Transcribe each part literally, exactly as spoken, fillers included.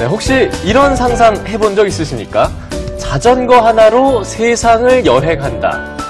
네, 혹시 이런 상상 해본 적 있으십니까? 자전거 하나로 세상을 여행한다.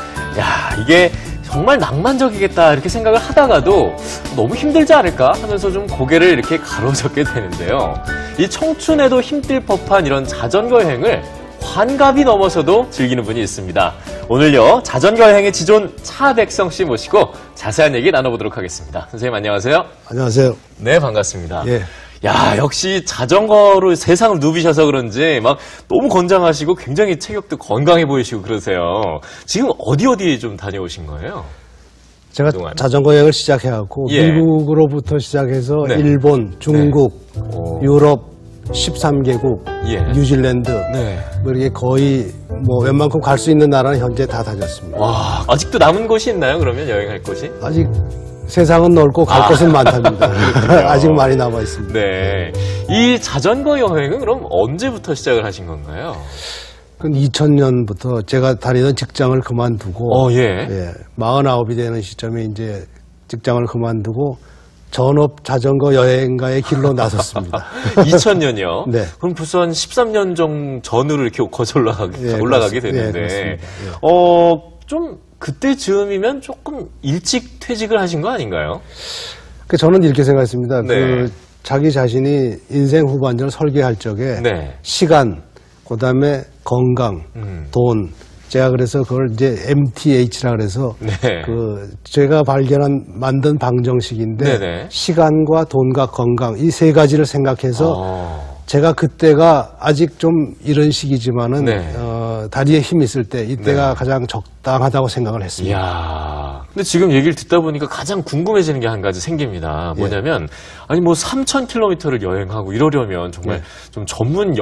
야, 이게 정말 낭만적이겠다 이렇게 생각을 하다가도 너무 힘들지 않을까 하면서 좀 고개를 이렇게 가로젓게 되는데요. 이 청춘에도 힘들 법한 이런 자전거 여행을 환갑이 넘어서도 즐기는 분이 있습니다. 오늘요, 자전거 여행의 지존 차백성 씨 모시고 자세한 얘기 나눠보도록 하겠습니다. 선생님 안녕하세요. 안녕하세요. 네, 반갑습니다. 예. 야, 역시 자전거로 세상을 누비셔서 그런지 막 너무 건장하시고 굉장히 체격도 건강해 보이시고 그러세요. 지금 어디 어디 좀 다녀오신 거예요? 제가 그동안? 자전거 여행을 시작해갖고 예. 미국으로부터 시작해서 네. 일본, 중국, 네. 유럽 십삼 개국, 예. 뉴질랜드 네. 뭐 이렇게 거의 뭐 웬만큼 갈 수 있는 나라는 현재 다 다녔습니다. 와, 아직도 남은 곳이 있나요? 그러면 여행할 곳이? 아직 세상은 넓고 갈 아. 곳은 많답니다. 아직 많이 남아 있습니다. 네. 이 자전거 여행은 그럼 언제부터 시작을 하신 건가요? 그건 이천 년부터 제가 다니던 직장을 그만두고 어, 예. 예, 마흔아홉이 되는 시점에 이제 직장을 그만두고 전업 자전거 여행가의 길로 나섰습니다. 이천 년이요? 네. 그럼 벌써 한 십삼 년 정 전으로 이렇게 거쳐 올라가게, 예, 올라가게 그렇습니다. 됐는데, 예, 그렇습니다. 예. 어, 좀 그때 즈음이면 조금 일찍 퇴직을 하신 거 아닌가요? 그 저는 이렇게 생각했습니다. 네. 그 자기 자신이 인생 후반전을 설계할 적에 네. 시간, 그다음에 건강, 음. 돈. 제가 그래서 그걸 이제 엠티에이치라 그래서 네. 그 제가 발견한 만든 방정식인데 네네. 시간과 돈과 건강 이 세 가지를 생각해서 어. 제가 그때가 아직 좀 이런 시기지만은 네. 어, 다리에 힘 있을 때 이때가 네. 가장 적당하다고 생각을 했습니다. 이야. 근데 지금 얘기를 듣다 보니까 가장 궁금해지는 게 한 가지 생깁니다. 뭐냐면, 아니, 뭐 삼천 킬로미터를 여행하고 이러려면 정말 예. 좀 전문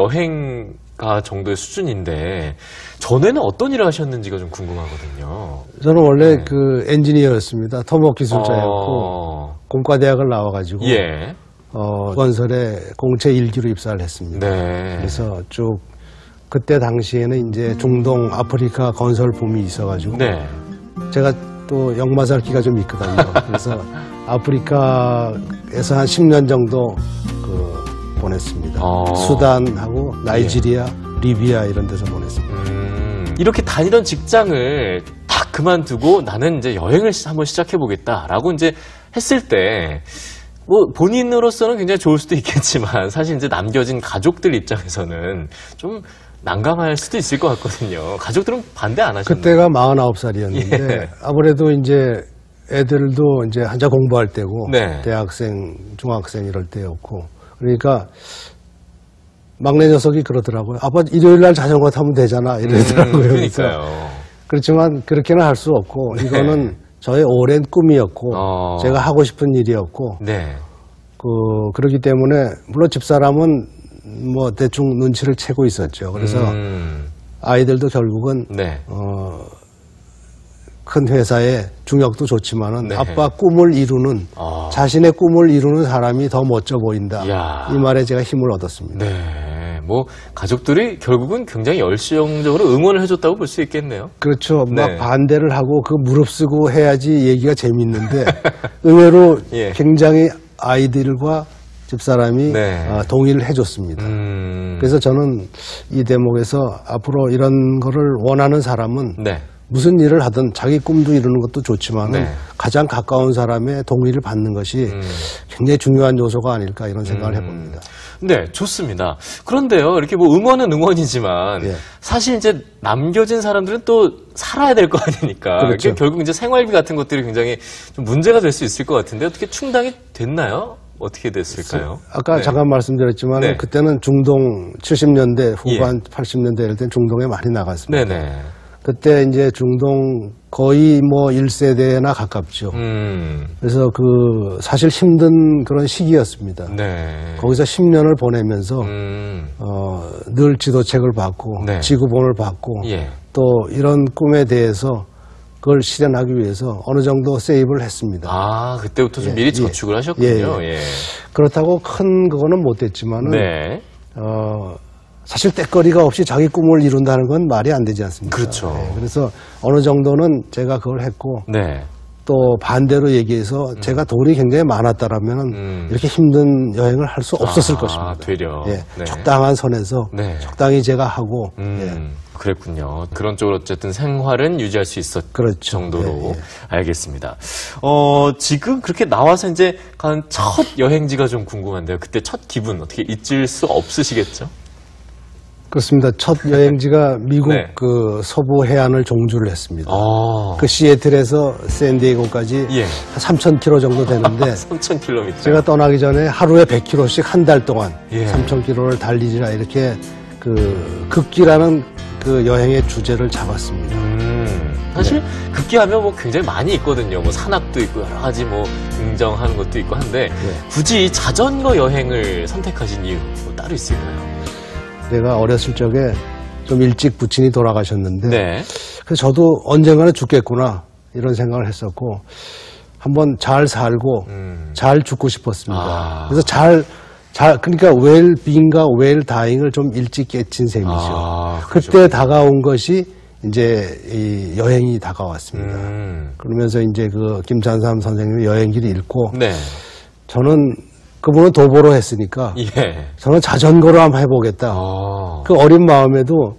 여행가 정도의 수준인데, 전에는 어떤 일을 하셨는지가 좀 궁금하거든요. 저는 원래 네. 그 엔지니어였습니다. 토목 기술자였고 어. 공과대학을 나와가지고 예. 어, 건설에 공채 일기로 입사를 했습니다. 네. 그래서 쭉 그때 당시에는 이제 중동, 아프리카 건설 붐이 있어가지고 네. 제가 또 역마살기가 좀 있거든요. 그래서 아프리카에서 한 십 년 정도 그 보냈습니다. 어. 수단하고 나이지리아, 리비아 이런 데서 보냈습니다. 음, 이렇게 다니던 직장을 딱 그만두고 나는 이제 여행을 시- 한번 시작해보겠다라고 이제 했을 때, 뭐 본인으로서는 굉장히 좋을 수도 있겠지만 사실 이제 남겨진 가족들 입장에서는 좀 난감할 수도 있을 것 같거든요. 가족들은 반대 안 하셨나요? 그때가 마흔아홉 살이었는데 예. 아무래도 이제 애들도 이제 한자 공부할 때고 네. 대학생, 중학생 이럴 때였고 그러니까 막내 녀석이 그러더라고요. 아빠 일요일 날 자전거 타면 되잖아 이러더라고요. 음, 그래서 그러니까요. 그렇지만 그렇게는 할 수 없고 네. 이거는 저의 오랜 꿈이었고 어. 제가 하고 싶은 일이었고 네. 그 그렇기 때문에 물론 집사람은 뭐 대충 눈치를 채고 있었죠. 그래서 음, 아이들도 결국은 네. 어, 큰 회사의 중역도 좋지만은 네. 아빠 꿈을 이루는 아. 자신의 꿈을 이루는 사람이 더 멋져 보인다. 이야. 이 말에 제가 힘을 얻었습니다. 네. 뭐 가족들이 결국은 굉장히 열정적으로 응원을 해줬다고 볼 수 있겠네요. 그렇죠. 네. 막 반대를 하고 그 무릅쓰고 해야지 얘기가 재밌는데 의외로 예. 굉장히 아이들과 집사람이 네. 어, 동의를 해줬습니다. 음, 그래서 저는 이 대목에서 앞으로 이런 거를 원하는 사람은 네. 무슨 일을 하든 자기 꿈도 이루는 것도 좋지만 네. 가장 가까운 사람의 동의를 받는 것이 음. 굉장히 중요한 요소가 아닐까 이런 생각을 해봅니다. 네, 좋습니다. 그런데요, 이렇게 뭐 응원은 응원이지만 예. 사실 이제 남겨진 사람들은 또 살아야 될 거 아닙니까? 그렇죠. 이게 결국 이제 생활비 같은 것들이 굉장히 좀 문제가 될 수 있을 것 같은데 어떻게 충당이 됐나요? 어떻게 됐을까요? 아까 네. 잠깐 말씀드렸지만 네. 그때는 중동 칠십 년대 후반 팔십 년대 이럴 땐 중동에 많이 나갔습니다. 네네. 그때 이제 중동 거의 뭐 일 세대나 가깝죠. 음, 그래서 그 사실 힘든 그런 시기였습니다. 네. 거기서 십 년을 보내면서 음, 어, 늘 지도책을 받고 네. 지구본을 받고 예. 또 이런 꿈에 대해서 그걸 실현하기 위해서 어느 정도 세이브를 했습니다. 아, 그때부터 좀 예, 미리 예. 저축을 하셨군요. 예, 예. 그렇다고 큰 그거는 못 됐지만은 네. 어, 사실 때거리가 없이 자기 꿈을 이룬다는 건 말이 안 되지 않습니까? 그렇죠. 예, 그래서 어느 정도는 제가 그걸 했고 네. 또 반대로 얘기해서 음. 제가 돈이 굉장히 많았다라면 음. 이렇게 힘든 여행을 할 수 없었을 아, 것입니다. 되려. 예, 네. 적당한 선에서 네. 적당히 제가 하고 음, 예. 그랬군요. 그런 쪽으로 어쨌든 생활은 유지할 수 있었 그렇죠. 정도로 예, 예. 알겠습니다. 어, 지금 그렇게 나와서 이제 간 첫 여행지가 좀 궁금한데요. 그때 첫 기분 어떻게 잊을 수 없으시겠죠? 그렇습니다. 첫 여행지가 미국 네. 그 서부 해안을 종주를 했습니다. 아, 그 시애틀에서 샌디에고까지 예. 한 삼천 킬로미터 정도 되는데 삼천 킬로미터. 제가 떠나기 전에 하루에 백 킬로미터씩 한 달 동안 예. 삼천 킬로미터를 달리지라 이렇게 그 극기라는 그 여행의 주제를 잡았습니다. 음, 사실 급기하면 뭐 굉장히 많이 있거든요. 뭐 산악도 있고 여러 가지 뭐 등정하는 것도 있고 한데 네. 굳이 자전거 여행을 선택하신 이유 뭐 따로 있을까요? 내가 어렸을 적에 좀 일찍 부친이 돌아가셨는데 네. 그래서 저도 언젠가는 죽겠구나 이런 생각을 했었고 한번 잘 살고 음. 잘 죽고 싶었습니다. 아. 그래서 잘, 잘 그러니까 웰빙과 웰다잉을 좀 일찍 깨친 셈이죠. 아, 그때 다가온 것이 이제 이 여행이 다가왔습니다. 음. 그러면서 이제 그 김찬삼 선생님의 여행기를 읽고 네. 저는 그분은 도보로 했으니까 예. 저는 자전거로 한번 해보겠다. 아. 그 어린 마음에도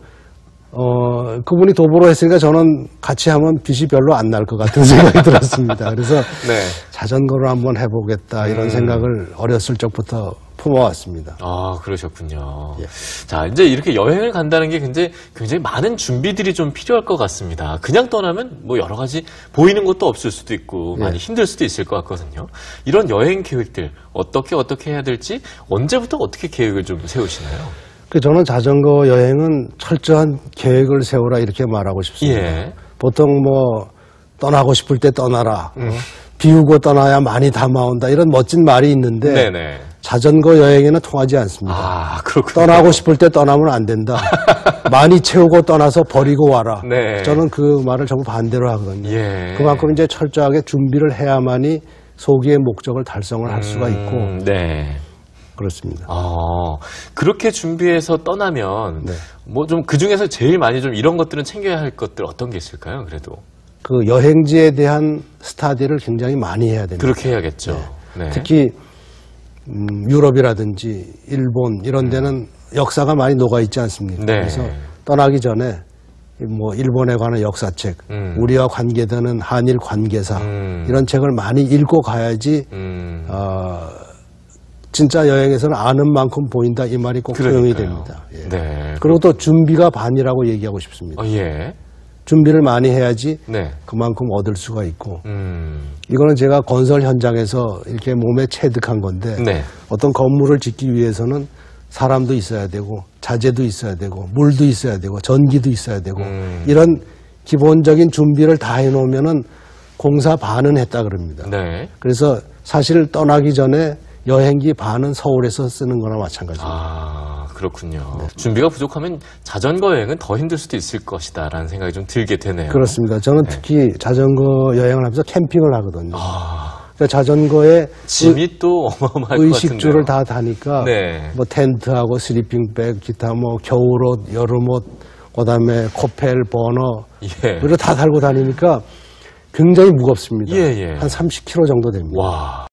어 그분이 도보로 했으니까 저는 같이 하면 빚이 별로 안 날 것 같은 생각이 들었습니다. 그래서 네. 자전거로 한번 해보겠다 이런 음. 생각을 어렸을 적부터 품어왔습니다. 아, 그러셨군요. 예. 자, 이제 이렇게 여행을 간다는 게 굉장히, 굉장히 많은 준비들이 좀 필요할 것 같습니다. 그냥 떠나면 뭐 여러 가지 보이는 것도 없을 수도 있고 예. 많이 힘들 수도 있을 것 같거든요. 이런 여행 계획들 어떻게 어떻게 해야 될지 언제부터 어떻게 계획을 좀 세우시나요? 그 저는 자전거 여행은 철저한 계획을 세우라 이렇게 말하고 싶습니다. 예. 보통 뭐 떠나고 싶을 때 떠나라. 음. 어? 비우고 떠나야 많이 담아온다. 이런 멋진 말이 있는데 네네. 자전거 여행에는 통하지 않습니다. 아, 그렇군요. 떠나고 싶을 때 떠나면 안 된다. 많이 채우고 떠나서 버리고 와라. 네. 저는 그 말을 전부 반대로 하거든요. 예. 그만큼 이제 철저하게 준비를 해야만이 소기의 목적을 달성을 할 수가 있고 음, 네. 그렇습니다. 아, 그렇게 준비해서 떠나면 네. 뭐 좀 그 중에서 제일 많이 좀 이런 것들은 챙겨야 할 것들 어떤 게 있을까요? 그래도 그 여행지에 대한 스타디를 굉장히 많이 해야 됩니다. 그렇게 해야겠죠. 네. 특히 음, 유럽이라든지 일본 이런 데는 역사가 많이 녹아 있지 않습니까? 네. 그래서 떠나기 전에 뭐 일본에 관한 역사책, 음. 우리와 관계되는 한일 관계사 음. 이런 책을 많이 읽고 가야지 음. 어, 진짜 여행에서는 아는 만큼 보인다 이 말이 꼭 소용이 그러니까요. 됩니다. 예. 네. 그리고 또 준비가 반이라고 얘기하고 싶습니다. 어, 예. 준비를 많이 해야지 네. 그만큼 얻을 수가 있고 음. 이거는 제가 건설 현장에서 이렇게 몸에 체득한 건데 네. 어떤 건물을 짓기 위해서는 사람도 있어야 되고 자재도 있어야 되고 물도 있어야 되고 전기도 있어야 되고 음. 이런 기본적인 준비를 다 해놓으면은 공사 반은 했다 그럽니다. 네. 그래서 사실 떠나기 전에 여행기 반은 서울에서 쓰는 거나 마찬가지입니다. 아, 그렇군요. 준비가 부족하면 자전거 여행은 더 힘들 수도 있을 것이다라는 생각이 좀 들게 되네요. 그렇습니다. 저는 특히 자전거 여행을 하면서 캠핑을 하거든요. 아, 그러니까 자전거에 짐이 또 어마어마할 것 의식주를 같은데요. 다 다니까 네. 뭐 텐트하고 슬리핑백, 기타 뭐 겨울옷, 여름옷, 그다음에 코펠, 버너 예. 이걸 다 달고 다니니까 굉장히 무겁습니다. 예, 예. 한 삼십 킬로그램 정도 됩니다. 와.